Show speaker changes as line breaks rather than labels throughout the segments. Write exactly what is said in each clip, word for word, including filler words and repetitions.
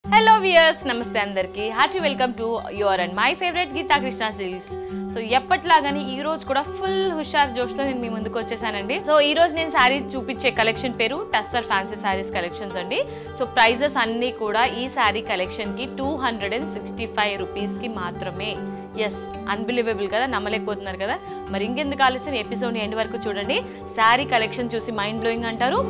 Hello viewers, namaste andarki. Hearty welcome to your and my favorite Geeta Krishna Silks. So ఎప్పట్లాగానే ఈ రోజు కూడా full హుషార్ జోష్తో నేను మీ ముందుకు వచ్చేసానండి. సో ఈ రోజు నేను సారీ చూపించే కలెక్షన్ పేరు టస్సర్ ఫ్యాన్సీ సారీస్ కలెక్షన్స్ అండి. సో ప్రైజెస్ అన్నీ కూడా ఈ సారీ కలెక్షన్ కి two hundred and sixty five rupees కి మాత్రమే. ఎస్, అన్బిలీవబుల్ కదా, నమ్మలేకపోతున్నారు కదా. మరి ఇంకెందుకు ఆలస్యం, ఎపిసోడ్ ఎండ్ వరకు చూడండి. సారీ కలెక్షన్ చూసి మైండ్ బ్లోయింగ్ అంటారు.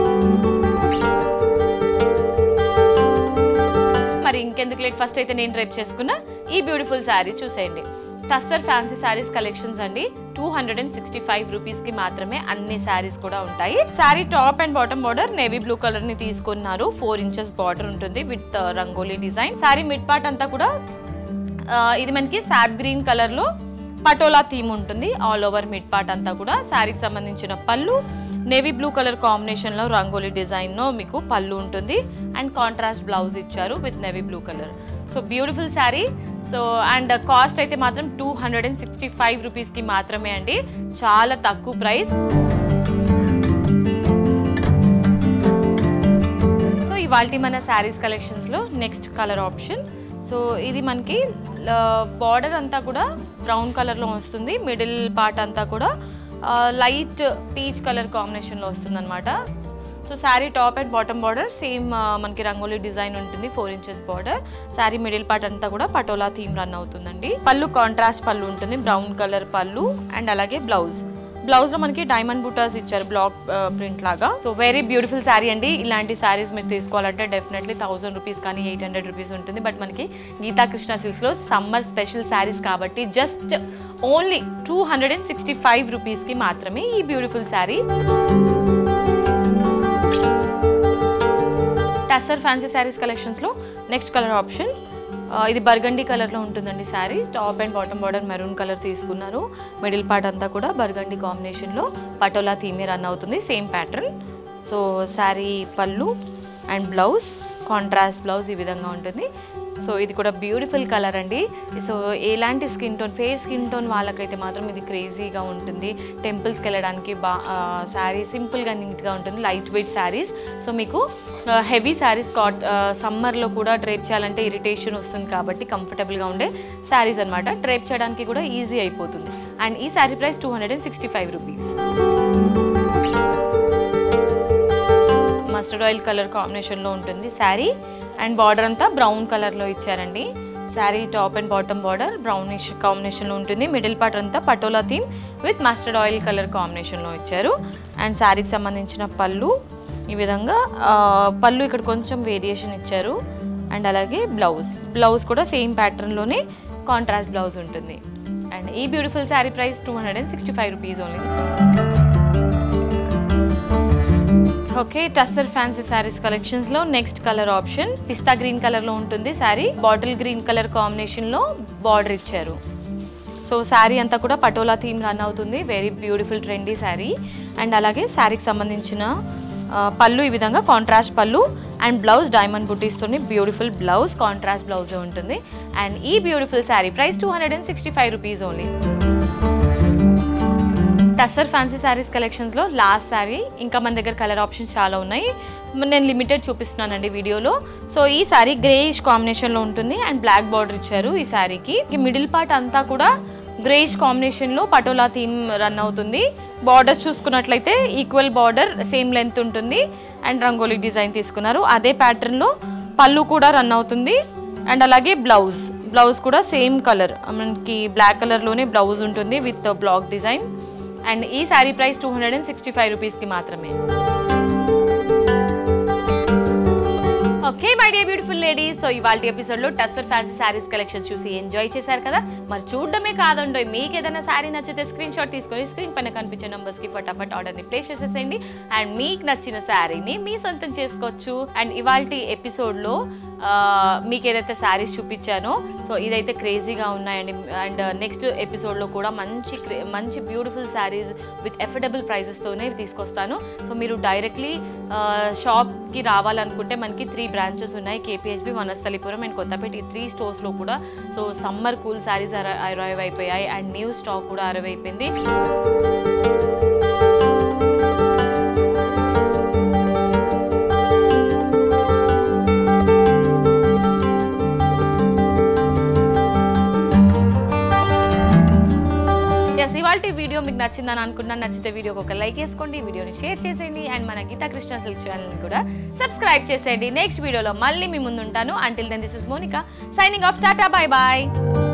మరి ఇంకెందుకు లేట్, ఫస్ట్ అయితే నేను డ్రైప్ చేసుకున్న ఈ బ్యూటిఫుల్ శారీ చూసేయండి. టస్సర్ ఫ్యాన్సీ శారీస్ కలెక్షన్స్ అండి. Two hundred and sixty five rupees కి మాత్రమే అన్ని శారీస్ కూడా ఉంటాయి. Sari top and bottom border navy blue colour ని తీసుకున్నారు. ఫోర్ ఇంచెస్ బార్డర్ ఉంటుంది with rangoli design. Sari mid part అంతా కూడా ఇది మనకి సాప్ గ్రీన్ కలర్ లో పటోలా థీమ్ ఉంటుంది. ఆల్ ఓవర్ మిడ్ పార్ట్ అంతా కూడా శారీకి సంబంధించిన పళ్ళు నేవీ బ్లూ కలర్ కాంబినేషన్ లో రంగోలీ డిజైన్ లో మీకు పళ్ళు ఉంటుంది. అండ్ కాంట్రాస్ట్ బ్లౌజ్ ఇచ్చారు with navy blue colour. So beautiful sari. So and cost అయితే మాత్రం two hundred and sixty five rupees కి మాత్రమే అండి, చాలా తక్కువ ప్రైస్. సో ఇవాల్టి మన శారీస్ కలెక్షన్స్ లో నెక్స్ట్ కలర్ ఆప్షన్. సో ఇది మనకి బార్డర్ అంతా కూడా బ్రౌన్ కలర్ లో వస్తుంది. మిడిల్ పార్ట్ అంతా కూడా లైట్ పీచ్ కలర్ కాంబినేషన్ లో వస్తుంది అనమాట. So sari top and bottom border same మనకి రంగోలీ డిజైన్ ఉంటుంది. Four inches border. Sari middle part అంతా కూడా పటోలా థీమ్ రన్ అవుతుందండి. పళ్ళు కాంట్రాస్ట్ పళ్ళు ఉంటుంది, బ్రౌన్ కలర్ పళ్ళు. అండ్ అలాగే బ్లౌజ్ బ్లౌజ్ లో మనకి డైమండ్ బూటాస్ ఇచ్చారు బ్లాక్ ప్రింట్ లాగా. సో వెరీ బ్యూటిఫుల్ శారీ అండి. ఇలాంటి శారీస్ మీరు తీసుకోవాలంటే డెఫినెట్లీ థౌసండ్ రూపీస్ కానీ ఎయిట్ హండ్రెడ్ రూపీస్ ఉంటుంది. బట్ మనకి గీతా కృష్ణ సిల్క్స్ లో సమ్మర్ స్పెషల్ శారీస్ కాబట్టి just only two hundred and sixty five rupees కి మాత్రమే ఈ beautiful sari. Tussar fancy saris collections లో నెక్స్ట్ కలర్ ఆప్షన్. ఇది బర్గండీ కలర్లో ఉంటుందండి sari. Top and bottom border maroon colour తీసుకున్నారు. మిడిల్ పార్ట్ అంతా కూడా బర్గండీ కాంబినేషన్లో పటోలా థీమే రన్ అవుతుంది, సేమ్ ప్యాటర్న్. సో శారీ పళ్ళు అండ్ బ్లౌజ్ కాంట్రాస్ట్ బ్లౌజ్ ఈ విధంగా ఉంటుంది. సో ఇది కూడా బ్యూటిఫుల్ కలర్ అండి. సో ఎలాంటి skin tone, fair skin tone వాళ్ళకైతే మాత్రం ఇది క్రేజీగా ఉంటుంది. టెంపుల్స్కి వెళ్ళడానికి బా శారీ సింపుల్గా నీట్గా ఉంటుంది, లైట్ వెయిట్ శారీస్. సో మీకు హెవీ శారీస్ కాట్ సమ్మర్లో కూడా డ్రైప్ చేయాలంటే ఇరిటేషన్ వస్తుంది కాబట్టి కంఫర్టబుల్గా ఉండే శారీస్ అనమాట. డ్రైప్ చేయడానికి కూడా ఈజీ అయిపోతుంది. అండ్ ఈ sari price two hundred and sixty five rupees. Mustard oil colour కాంబినేషన్లో ఉంటుంది శారీ. అండ్ బార్డర్ అంతా బ్రౌన్ కలర్లో ఇచ్చారండి. Sari top and bottom border brownish కాంబినేషన్లో ఉంటుంది. మిడిల్ పార్ట్ అంతా patola theme with mustard oil colour కాంబినేషన్లో ఇచ్చారు. అండ్ శారీకి సంబంధించిన పళ్ళు ఈ విధంగా, పళ్ళు ఇక్కడ కొంచెం వేరియేషన్ ఇచ్చారు. అండ్ అలాగే బ్లౌజ్ బ్లౌజ్ కూడా సేమ్ ప్యాటర్న్లోనే కాంట్రాస్ట్ బ్లౌజ్ ఉంటుంది. అండ్ ఈ beautiful sari price two hundred and sixty five rupees only. Okay, tussar fancy saris collections లో నెక్స్ట్ కలర్ ఆప్షన్. పిస్తా గ్రీన్ కలర్ లో ఉంటుంది sari. Bottle green colour combination లో బార్డర్ ఇచ్చారు. సో శారీ అంతా కూడా పటోలా థీమ్ రన్ అవుతుంది. Very beautiful trendy sari. And అలాగే శారీకి సంబంధించిన పళ్ళు ఈ విధంగా కాంట్రాస్ట్ పళ్ళు and blouse diamond బుటీస్తోని beautiful blouse, contrast blouse ఉంటుంది. అండ్ ఈ beautiful sari price two hundred and sixty five rupees only. Tussar fancy saris కలెక్షన్స్లో లాస్ట్ శారీ. ఇంకా మన దగ్గర కలర్ ఆప్షన్స్ చాలా ఉన్నాయి, నేను లిమిటెడ్ చూపిస్తున్నానండి వీడియోలో. సో ఈ శారీ గ్రేయిష్ కాంబినేషన్లో ఉంటుంది అండ్ బ్లాక్ బార్డర్ ఇచ్చారు ఈ శారీకి. మిడిల్ పార్ట్ అంతా కూడా గ్రేయిష్ కాంబినేషన్లో పటోలా థీమ్ రన్ అవుతుంది. బార్డర్స్ చూసుకున్నట్లయితే ఈక్వల్ బార్డర్, సేమ్ లెంత్ ఉంటుంది. అండ్ రంగోలీ డిజైన్ తీసుకున్నారు. అదే ప్యాటర్న్లో పళ్ళు కూడా రన్ అవుతుంది. అండ్ అలాగే బ్లౌజ్ బ్లౌజ్ కూడా సేమ్ కలర్, మనకి బ్లాక్ కలర్లోనే బ్లౌజ్ ఉంటుంది విత్ బ్లాక్ డిజైన్. అండ్ ఈ sari price two hundred and sixty five రూపీస్కి మాత్రమే. Okay my dear beautiful ladies, so ఇవాళ ఎపిసోడ్లో టస్సర్ ఫ్యాన్సీ శారీస్ కలెక్షన్స్ చూసి ఎంజాయ్ చేశారు కదా. మరి చూడడమే కాదండో, మీకు ఏదైనా శారీ నచ్చితే స్క్రీన్ షాట్ తీసుకొని స్క్రీన్ పైన కనిపించే నెంబర్స్కి ఫటాఫట్ ఆర్డర్ని ప్లేస్ చేసేసేయండి. అండ్ మీకు నచ్చిన శారీని మీ సొంతం చేసుకోవచ్చు. అండ్ ఇవాళ ఎపిసోడ్లో మీకు ఏదైతే శారీస్ చూపించానో సో ఇదైతే క్రేజీగా ఉన్నాయండి. అండ్ నెక్స్ట్ ఎపిసోడ్లో కూడా మంచి మంచి బ్యూటిఫుల్ శారీస్ విత్ ఎఫర్డబుల్ ప్రైజెస్తోనే తీసుకొస్తాను. సో మీరు డైరెక్ట్లీ షాప్కి రావాలనుకుంటే మనకి త్రీ బ్రాంచెస్ ఉన్నాయి, కేపీహెచ్బి, వనస్థలిపురం అండ్ కొత్తపేట. ఈ త్రీ స్టోర్స్లో కూడా so summer cool saris arrive అయిపోయాయి అండ్ న్యూ స్టాక్ కూడా అరైవ్ అయిపోయింది. ఇవాల్టి వీడియో మీకు నచ్చిందని అనుకుంటున్నాను. నచ్చితే వీడియోకి ఒక లైక్ చేసుకోండి, వీడియోని షేర్ చేసేయండి అండ్ మన గీతా కృష్ణ సిల్క్ ఛానల్ని కూడా సబ్స్క్రైబ్ చేసేయండి. నెక్స్ట్ వీడియోలో మళ్ళీ మీ ముందు ఉంటాను. Until then this is Monica signing off. Tata, bye bye.